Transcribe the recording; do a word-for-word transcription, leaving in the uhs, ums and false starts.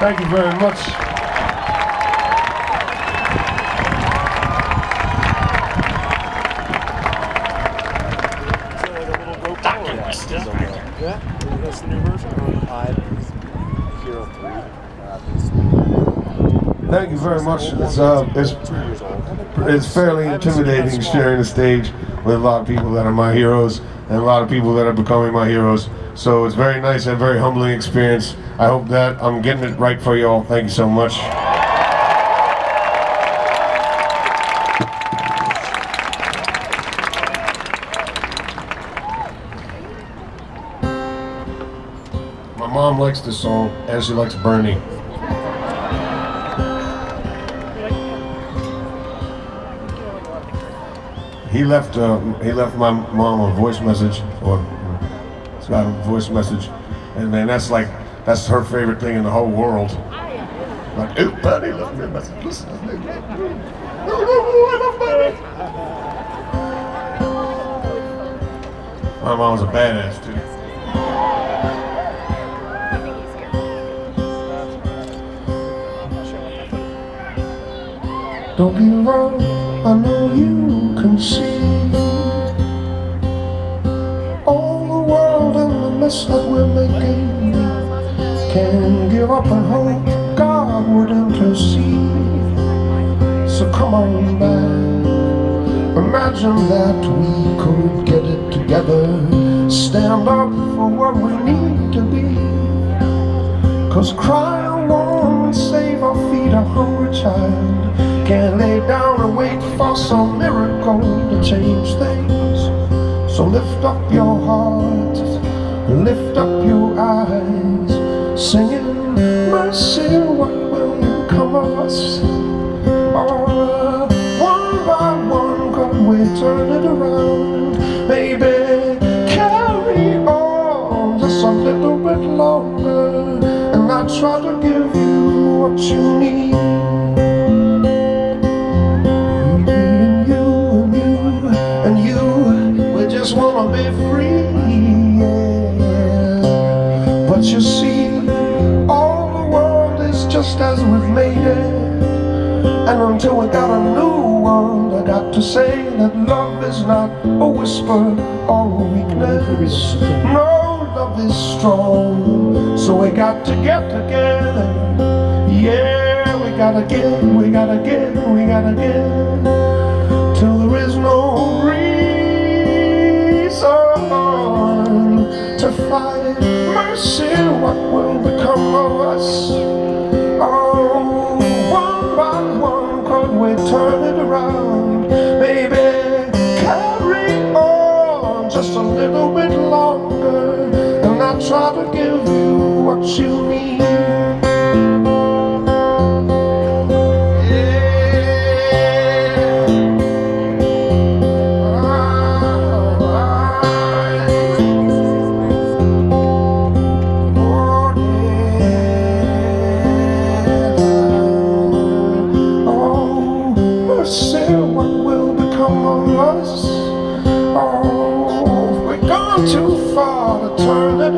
Thank you very much. Yeah, that's the new version. Five, Hero three. Thank you very much. It's uh, it's it's fairly intimidating sharing the stage with a lot of people that are my heroes and a lot of people that are becoming my heroes. So it's very nice and very humbling experience. I hope that I'm getting it right for you all. Thank you so much. My mom likes this song, and she likes Bernie. He left. Uh, he left my mom a voice message, or it's got a voice message, and man, that's like that's her favorite thing in the whole world. Like, ooh, Bernie left me a message. Listen, I love Bernie. My mom's a badass too. Don't be wrong, I know you can see all the world and the mess that we're making. Can't give up and hope God would intercede. So come on back, imagine that we could get it together. Stand up for what we need to be. Cause crying won't save or feed a hungry child. Can't lay down and wait for some miracle to change things. So lift up your heart, lift up your eyes, singing, mercy, what will become of us? Oh, one by one, God will turn it around. Maybe carry on just a little bit longer, and I'll try to give you what you need. Wanna be free, yeah. But you see, all the world is just as we've made it. And until we got a new one, I got to say that love is not a whisper or a weakness. No, love is strong, so we got to get together. Yeah, we gotta get, we gotta get, we gotta get, till there is no reason to fight. Mercy, what will become of us? Oh, one by one, could we turn it around? Baby, carry on just a little bit longer, and I'll try to give you what you need. Too far to turn it